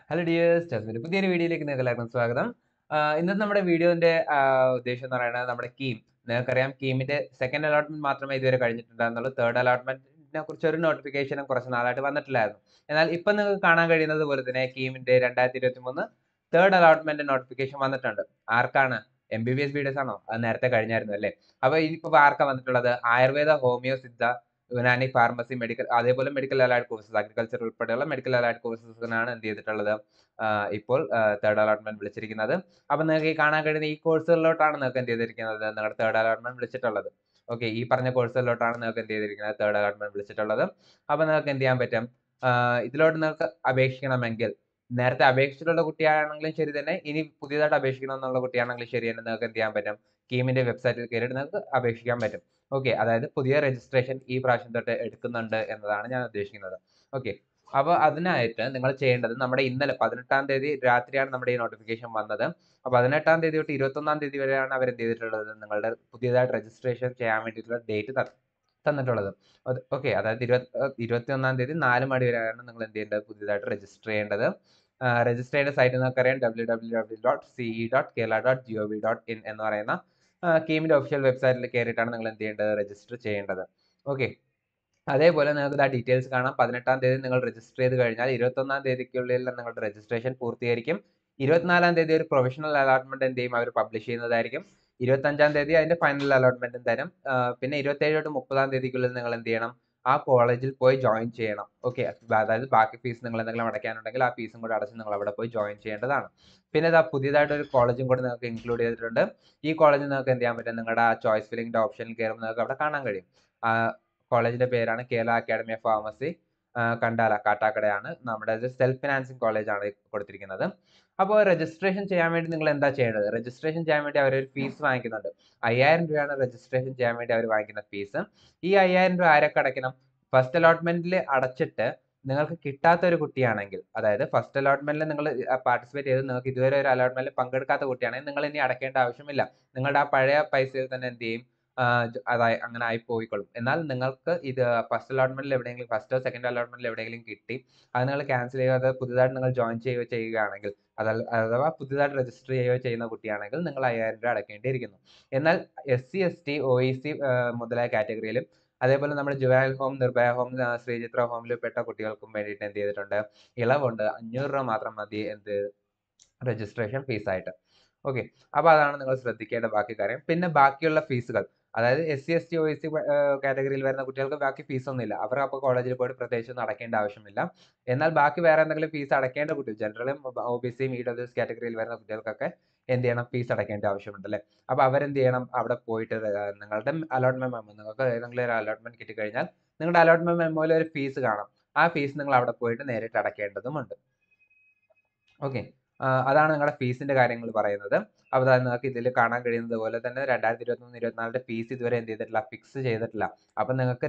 Hello dears, ജസ്മിന്റെ പുതിയൊരു വീഡിയോയിലേക്ക് നിങ്ങൾക്ക് എല്ലാവർക്കും സ്വാഗതം. ഇന്നത്തെ നമ്മുടെ വീഡിയോന്റെ ഉദ്ദേശം എന്ന് പറയുന്നത് നമ്മുടെ കീം. നിങ്ങൾക്കറിയാം, കീമിന്റെ സെക്കൻഡ് അലോട്ട്മെന്റ് മാത്രമേ ഇതുവരെ കഴിഞ്ഞിട്ടുണ്ടായിരുന്നുള്ളൂ. തേർഡ് അലോട്ട്മെന്റിനെ കുറിച്ച് ഒരു നോട്ടിഫിക്കേഷനും കുറച്ച് നാളായിട്ട് വന്നിട്ടില്ലായിരുന്നു. എന്നാൽ ഇപ്പം നിങ്ങൾക്ക് കാണാൻ കഴിയുന്നത് പോലെ തന്നെ കീമിന്റെ 2023 തേർഡ് അലോട്ട്മെന്റ് നോട്ടിഫിക്കേഷൻ വന്നിട്ടുണ്ട്. ആർക്കാണ്? MBBS ബിഡിഎസ് ആണോ? അത് നേരത്തെ കഴിഞ്ഞായിരുന്നു അല്ലേ? അപ്പൊ ഇനിയിപ്പോ ആർക്കാ വന്നിട്ടുള്ളത്? Ayurveda, homeo, Siddha, Unani, pharmacy, medical, അതേപോലെ മെഡിക്കൽ അലൈഡ് കോഴ്സസ്, അഗ്രികൾച്ചർ ഉൾപ്പെടെയുള്ള മെഡിക്കൽ അലൈഡ് കോഴ്സസിനാണ് എന്ത് ചെയ്തിട്ടുള്ളത്, ഇപ്പോൾ തേർഡ് അലോട്ട്മെന്റ് വിളിച്ചിരിക്കുന്നത്. അപ്പൊ നിങ്ങൾക്ക് ഈ കാണാൻ കഴിയുന്ന ഈ കോഴ്സുകളിലോട്ടാണ് നിങ്ങൾക്ക് എന്ത് ചെയ്തിരിക്കുന്നത്, നിങ്ങളുടെ തേർഡ് അലോട്ട്മെന്റ് വിളിച്ചിട്ടുള്ളത്. ഓക്കെ, ഈ പറഞ്ഞ കോഴ്സുകളിലോട്ടാണ് നിങ്ങൾക്ക് എന്ത് ചെയ്തിരിക്കുന്നത്, തേർഡ് അലോട്ട്മെന്റ് വിളിച്ചിട്ടുള്ളത്. അപ്പൊ നിങ്ങൾക്ക് എന്ത് ചെയ്യാൻ പറ്റും, ഇതിലോട്ട് നിങ്ങൾക്ക് അപേക്ഷിക്കണമെങ്കിൽ, നേരത്തെ അപേക്ഷിച്ചിട്ടുള്ള കുട്ടിയാണെങ്കിലും ശരി തന്നെ, ഇനി പുതിയതായിട്ട് അപേക്ഷിക്കണം എന്നുള്ള കുട്ടിയാണെങ്കിലും ശരി തന്നെ, നിങ്ങൾക്ക് എന്ത് ചെയ്യാൻ പറ്റും, കീമിന്റെ വെബ്സൈറ്റിൽ കയറിയിട്ട് നിങ്ങൾക്ക് അപേക്ഷിക്കാൻ പറ്റും. ഓക്കെ, അതായത് പുതിയ രജിസ്ട്രേഷൻ ഈ പ്രാവശ്യം തൊട്ട് എടുക്കുന്നുണ്ട് എന്നതാണ് ഞാൻ ഉദ്ദേശിക്കുന്നത്. ഓക്കെ, അപ്പോൾ അതിനായിട്ട് നിങ്ങൾ ചെയ്യേണ്ടത്, നമ്മുടെ ഇന്നലെ 18-ാം തീയതി രാത്രിയാണ് നമ്മുടെ ഈ നോട്ടിഫിക്കേഷൻ വന്നത്. അപ്പോൾ 18-ാം തീയതി തൊട്ട് 21-ാം തീയതി വരെയാണ് അവർ എന്ത് ചെയ്തിട്ടുള്ളത്, നിങ്ങളുടെ പുതിയതായിട്ട് രജിസ്ട്രേഷൻ ചെയ്യാൻ വേണ്ടിയിട്ടുള്ള ഡേറ്റ് തന്നിട്ടുള്ളത്. ഓക്കെ, അതായത് 21-ാം തീയതി 4 മണി വരെയാണ് നിങ്ങൾ എന്ത് ചെയ്യേണ്ടത്, പുതിയതായിട്ട് രജിസ്റ്റർ ചെയ്യേണ്ടത്. രജിസ്റ്റർ ചെയ്യേണ്ട സൈറ്റ് നമുക്കറിയാം, www.ce.kerala.gov.in എന്ന് പറയുന്ന കീമിന്റെ ഒഫീഷ്യൽ വെബ്സൈറ്റിൽ കയറിയിട്ടാണ് നിങ്ങൾ എന്ത് ചെയ്യേണ്ടത്, രജിസ്റ്റർ ചെയ്യേണ്ടത്. ഓക്കെ, അതേപോലെ നിങ്ങൾക്ക് ആ ഡീറ്റെയിൽസ് കാണാം. 18-ാം തീയതി നിങ്ങൾ രജിസ്റ്റർ ചെയ്ത് കഴിഞ്ഞാൽ 21-ാം തീയതിക്കുള്ളിൽ നിങ്ങളുടെ രജിസ്ട്രേഷൻ പൂർത്തീകരിക്കും. 24-ാം തീയതി ഒരു പ്രൊവിഷണൽ അലോട്ട്മെന്റ് എന്ത് ചെയ്യും, അവർ പബ്ലിഷ് ചെയ്യുന്നതായിരിക്കും. 25-ാം തീയതി അതിന്റെ ഫൈനൽ അലോട്ട്മെന്റും തരും. പിന്നെ 27 തൊട്ട് 30-ാം തീയതിക്കുള്ളിൽ നിങ്ങൾ എന്ത് ചെയ്യണം, ആ കോളേജിൽ പോയി ജോയിൻ ചെയ്യണം. ഓക്കെ, അതായത് ബാക്കി ഫീസ് നിങ്ങൾ എന്തെങ്കിലും അടയ്ക്കാനുണ്ടെങ്കിൽ ആ ഫീസും കൂടെ അടച്ച് നിങ്ങൾ അവിടെ പോയി ജോയിൻ ചെയ്യേണ്ടതാണ്. പിന്നെ ഇതാ പുതിയതായിട്ട് ഒരു കോളേജും കൂടെ നിങ്ങൾക്ക് ഇൻക്ലൂഡ് ചെയ്തിട്ടുണ്ട്. ഈ കോളേജിൽ നിങ്ങൾക്ക് എന്ത് ചെയ്യാൻ പറ്റും, നിങ്ങളുടെ ആ ചോയ്സ് ഫില്ലിംഗിന്റെ ഓപ്ഷനിൽ കയറുമ്പോൾ നിങ്ങൾക്ക് അവിടെ കാണാൻ കഴിയും. കോളേജിന്റെ പേരാണ് Kerala academy of pharmacy, Kandala, കാട്ടാക്കടയാണ്. നമ്മുടെ സെൽഫ് ഫിനാൻസിങ് കോളേജാണ് കൊടുത്തിരിക്കുന്നത്. അപ്പോൾ രജിസ്ട്രേഷൻ ചെയ്യാൻ വേണ്ടി നിങ്ങൾ എന്താ ചെയ്യേണ്ടത്, രജിസ്ട്രേഷൻ ചെയ്യാൻ വേണ്ടി അവർ ഒരു ഫീസ് വാങ്ങിക്കുന്നുണ്ട്. 5000 രൂപയാണ് രജിസ്ട്രേഷൻ ചെയ്യാൻ വേണ്ടി അവർ വാങ്ങിക്കുന്ന ഫീസ്. ഈ 5000 രൂപ ആരൊക്കെ അടയ്ക്കണം? ഫസ്റ്റ് അലോട്ട്മെന്റിൽ അടച്ചിട്ട് നിങ്ങൾക്ക് കിട്ടാത്ത ഒരു കുട്ടിയാണെങ്കിൽ, അതായത് ഫസ്റ്റ് അലോട്ട്മെന്റിൽ നിങ്ങൾ പാർട്ടിസിപ്പേറ്റ് ചെയ്ത് നിങ്ങൾക്ക് ഇതുവരെ ഒരു അലോട്ട്മെന്റിൽ പങ്കെടുക്കാത്ത കുട്ടിയാണെങ്കിൽ നിങ്ങൾ ഇനി അടയ്ക്കേണ്ട ആവശ്യമില്ല. നിങ്ങളുടെ ആ പഴയ പൈസയിൽ തന്നെ എന്ത് ചെയ്യും, അതായി അങ്ങനെ ആയി പോയിക്കൊള്ളും. എന്നാൽ നിങ്ങൾക്ക് ഇത് ഫസ്റ്റ് അലോട്ട്മെന്റിൽ എവിടെയെങ്കിലും, ഫസ്റ്റോ സെക്കൻഡ് അലോട്ട്മെന്റിൽ എവിടെയെങ്കിലും കിട്ടി, അത് നിങ്ങൾ ക്യാൻസൽ ചെയ്യാതെ പുതുതായിട്ട് നിങ്ങൾ ജോയിൻ ചെയ്യുകയാണെങ്കിൽ, അഥവാ പുതുതായിട്ട് രജിസ്റ്റർ ചെയ്യുകയോ ചെയ്യുന്ന കുട്ടിയാണെങ്കിൽ നിങ്ങൾ 5000 രൂപ അടയ്ക്കേണ്ടിയിരിക്കുന്നു. എന്നാൽ SC, ST, OEC മുതലായ കാറ്റഗറിയിലും, അതേപോലെ നമ്മുടെ juvenile home, Nirbhaya home, Sreechitra ഹോമിൽ പെട്ട കുട്ടികൾക്കും വേണ്ടിയിട്ട് എന്ത് ചെയ്തിട്ടുണ്ട്, ഇളവുണ്ട്. 500 രൂപ മാത്രം മതി എന്ത് രജിസ്ട്രേഷൻ ഫീസായിട്ട്. ഓക്കെ, അപ്പോൾ അതാണ് നിങ്ങൾ ശ്രദ്ധിക്കേണ്ട ബാക്കി കാര്യം. പിന്നെ ബാക്കിയുള്ള ഫീസുകൾ, അതായത് SC, ST, OEC കാറ്റഗറിയിൽ വരുന്ന കുട്ടികൾക്ക് ബാക്കി ഫീസൊന്നുമില്ല. അവർ അപ്പോൾ കോളേജിൽ പോയിട്ട് പ്രത്യേകിച്ചൊന്നും അടയ്ക്കേണ്ട ആവശ്യമില്ല. എന്നാൽ ബാക്കി വേറെ എന്തെങ്കിലും ഫീസ് അടയ്ക്കേണ്ട കുട്ടികൾ, ജനറലും OBCയും EWS കാറ്റഗറിയിൽ വരുന്ന കുട്ടികൾക്കൊക്കെ എന്ത് ചെയ്യണം, ഫീസ് അടയ്ക്കേണ്ട ആവശ്യമുണ്ട് അല്ലേ. അപ്പോൾ അവരെന്ത് ചെയ്യണം, അവിടെ പോയിട്ട് നിങ്ങളുടെ അലോട്ട്മെന്റ് മെമ്മോ, നിങ്ങൾക്ക് ഏതെങ്കിലും ഒരു അലോട്ട്മെന്റ് കിട്ടിക്കഴിഞ്ഞാൽ നിങ്ങളുടെ അലോട്ട്മെന്റ് മെമ്മോയിൽ ഒരു ഫീസ് കാണാം. ആ ഫീസ് നിങ്ങൾ അവിടെ പോയിട്ട് നേരിട്ട് അടയ്ക്കേണ്ടതുമുണ്ട്. ഓക്കെ, അതാണ് നിങ്ങളുടെ ഫീസിന്റെ കാര്യങ്ങൾ പറയുന്നത്. അപ്പോൾ നിങ്ങൾക്ക് ഇതിൽ കാണാൻ കഴിയുന്നത് പോലെ തന്നെ 2023-24 ഫീസ് ഇതുവരെ എന്ത് ചെയ്തിട്ടില്ല, ഫിക്സ് ചെയ്തിട്ടില്ല. അപ്പം നിങ്ങൾക്ക്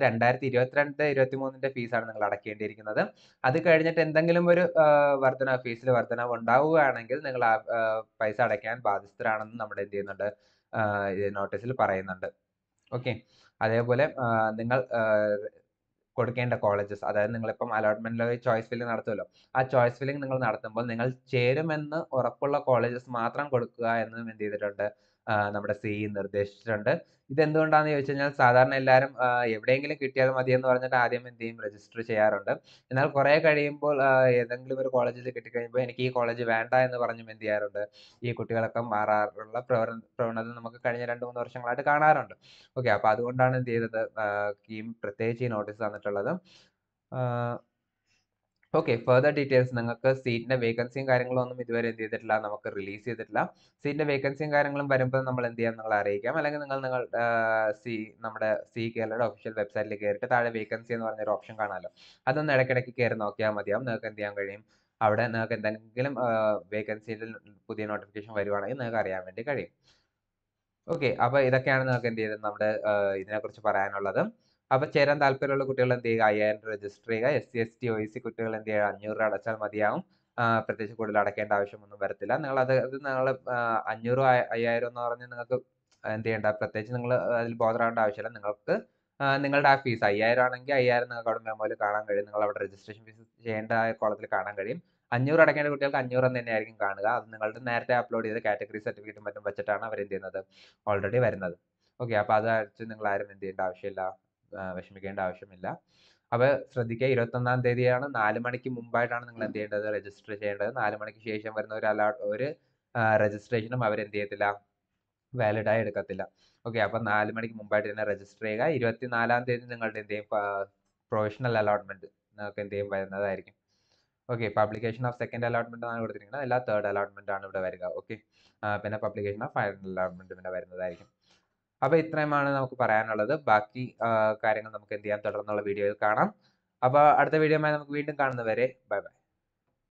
2022-23 ഫീസാണ് നിങ്ങൾ അടയ്ക്കേണ്ടിയിരിക്കുന്നത്. അത് കഴിഞ്ഞിട്ട് എന്തെങ്കിലും ഒരു ഫീസിൽ വർധനവ് ഉണ്ടാവുകയാണെങ്കിൽ നിങ്ങൾ ആ പൈസ അടയ്ക്കാൻ ബാധ്യസ്ഥരാണെന്ന് നമ്മുടെ എന്ത് ചെയ്യുന്നുണ്ട്, നോട്ടീസിൽ പറയുന്നുണ്ട്. ഓക്കെ, അതേപോലെ നിങ്ങൾ കൊടുക്കേണ്ട കോളേജസ്, അതായത് നിങ്ങളിപ്പം അലോട്ട്മെന്റിൽ ചോയ്സ് ഫില്ലിംഗ് നടത്തുമല്ലോ, ആ ചോയ്സ് ഫില്ലിംഗ് നിങ്ങൾ നടത്തുമ്പോൾ നിങ്ങൾ ചേരുമെന്ന് ഉറപ്പുള്ള കോളേജസ് മാത്രം കൊടുക്കുക എന്നും എന്ത് ചെയ്തിട്ടുണ്ട്, നമ്മുടെ CE നിർദ്ദേശിച്ചിട്ടുണ്ട്. ഇതെന്തുകൊണ്ടാണെന്ന് ചോദിച്ചു കഴിഞ്ഞാൽ, സാധാരണ എല്ലാവരും എവിടെയെങ്കിലും കിട്ടിയാൽ മതി എന്ന് പറഞ്ഞിട്ട് ആദ്യം എന്ത് ചെയ്യും, രജിസ്റ്റർ ചെയ്യാറുണ്ട്. എന്നാൽ കുറേ കഴിയുമ്പോൾ ഏതെങ്കിലും ഒരു കോളേജിൽ കിട്ടിക്കഴിയുമ്പോൾ എനിക്ക് ഈ കോളേജ് വേണ്ട എന്ന് പറഞ്ഞും എന്ത് ചെയ്യാറുണ്ട്, ഈ കുട്ടികളൊക്കെ മാറാറുള്ള പ്രവണത നമുക്ക് കഴിഞ്ഞ 2-3 വർഷങ്ങളായിട്ട് കാണാറുണ്ട്. ഓക്കെ, അപ്പോൾ അതുകൊണ്ടാണ് എന്ത് ചെയ്തത്, കീം പ്രത്യേകിച്ച് ഈ നോട്ടീസ് തന്നിട്ടുള്ളത്. ഓക്കെ, ഫർദർ ഡീറ്റെയിൽസ്, നിങ്ങൾക്ക് സീറ്റിന്റെ വേക്കൻസിയും കാര്യങ്ങളും ഒന്നും ഇതുവരെ എന്ത് ചെയ്തിട്ടില്ല, നമുക്ക് റിലീസ് ചെയ്തിട്ടില്ല. സീറ്റിന്റെ വേക്കൻസിയും കാര്യങ്ങളും വരുമ്പോൾ നമ്മൾ എന്ത് ചെയ്യാം, നിങ്ങളെ അറിയിക്കാം. അല്ലെങ്കിൽ നിങ്ങൾ നമ്മുടെ കേരളയുടെ ഒഫീഷ്യൽ വെബ്സൈറ്റിൽ കയറിയിട്ട് താഴെ വേക്കൻസി എന്ന് പറഞ്ഞൊരു ഓപ്ഷൻ കാണാമല്ലോ, അതൊന്ന് ഇടയ്ക്കിടയ്ക്ക് കയറി നോക്കിയാൽ മതിയാവും. നിങ്ങൾക്ക് എന്ത് ചെയ്യാൻ കഴിയും, അവിടെ നിങ്ങൾക്ക് എന്തെങ്കിലും വേക്കൻസിയിൽ പുതിയ നോട്ടിഫിക്കേഷൻ വരുവാണെങ്കിൽ നിങ്ങൾക്ക് അറിയാൻ വേണ്ടി കഴിയും. ഓക്കെ, അപ്പോൾ ഇതൊക്കെയാണ് നിങ്ങൾക്ക് എന്ത് ചെയ്തത്, നമ്മുടെ ഇതിനെക്കുറിച്ച് പറയാനുള്ളത്. അപ്പോൾ ചേരാൻ താല്പര്യമുള്ള കുട്ടികൾ എന്ത് ചെയ്യുക, 5000 രജിസ്റ്റർ ചെയ്യുക. SC, ST, OEC കുട്ടികൾ എന്ത് ചെയ്യുക, 500 രൂപ അടച്ചാൽ മതിയാവും. പ്രത്യേകിച്ച് കൂടുതൽ അടയ്ക്കേണ്ട ആവശ്യമൊന്നും വരത്തില്ല. നിങ്ങൾ നിങ്ങൾ 500 5000 എന്ന് പറഞ്ഞ് നിങ്ങൾക്ക് എന്ത് ചെയ്യേണ്ട, പ്രത്യേകിച്ച് നിങ്ങൾ അതിൽ ബോധറാവേണ്ട ആവശ്യമില്ല. നിങ്ങൾക്ക് നിങ്ങളുടെ ആ ഫീസ് 5000 ആണെങ്കിൽ 5000 നിങ്ങൾക്ക് അവിടെ മെമ്മോയിൽ കാണാൻ കഴിയും. നിങ്ങൾ അവിടെ രജിസ്ട്രേഷൻ ഫീസ് ചെയ്യേണ്ട കോളത്തിൽ കാണാൻ കഴിയും. 500 അടയ്ക്കേണ്ട കുട്ടികൾക്ക് 500 എന്ന് തന്നെയായിരിക്കും കാണുക. അത് നിങ്ങളുടെ നേരത്തെ അപ്ലോഡ് ചെയ്ത കാറ്റഗറി സർട്ടിഫിക്കറ്റും മറ്റും വെച്ചിട്ടാണ് അവർ എന്ത് ചെയ്യുന്നത് ഓൾറെഡി വരുന്നത്. ഓക്കെ, അപ്പോൾ അത് അടിച്ച് നിങ്ങൾ ആരും എന്ത് ചെയ്യേണ്ട ആവശ്യമില്ല, വിഷമിക്കേണ്ട ആവശ്യമില്ല. അപ്പോൾ ശ്രദ്ധിക്കുക, 21-ാം തീയതിയാണ് 4 മണിക്ക് മുമ്പായിട്ടാണ് നിങ്ങൾ എന്ത് ചെയ്യേണ്ടത് രജിസ്റ്റർ ചെയ്യേണ്ടത്. 4 മണിക്ക് ശേഷം വരുന്ന ഒരു രജിസ്ട്രേഷനും അവർ എന്ത് ചെയ്യത്തില്ല, വാലിഡ് ആയി എടുക്കത്തില്ല. ഓക്കെ, അപ്പം 4 മണിക്ക് മുമ്പായിട്ട് തന്നെ രജിസ്റ്റർ ചെയ്യുക. 24-ാം തീയതി നിങ്ങളുടെ എന്ത് ചെയ്യും പ്രൊവിഷണൽ അലോട്ട്മെന്റ് നിങ്ങൾക്ക് എന്ത് ചെയ്യും വരുന്നതായിരിക്കും. Okay, publication of second allotment ആണ് കൊടുത്തിരിക്കുന്നത്, അല്ല തേർഡ് അലോട്ട്മെന്റ് ആണ് ഇവിടെ വരിക. ഓക്കെ, പിന്നെ പബ്ലിക്കേഷൻ ഓഫ് ഫൈനൽ അലോട്ട്മെന്റ് പിന്നെ വരുന്നതായിരിക്കും. അപ്പോൾ ഇത്രയുമാണ് നമുക്ക് പറയാനുള്ളത്. ബാക്കി കാര്യങ്ങൾ നമുക്ക് എന്ത് ചെയ്യാം തുടർന്നുള്ള വീഡിയോയിൽ കാണാം. അപ്പോൾ അടുത്ത വീഡിയോയുമായി നമുക്ക് വീണ്ടും കാണുന്നവരെ ബൈ ബൈ.